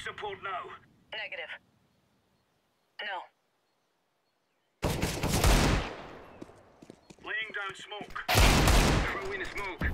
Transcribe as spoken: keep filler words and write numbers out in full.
support now. Negative. No. Laying down smoke. Throw in smoke.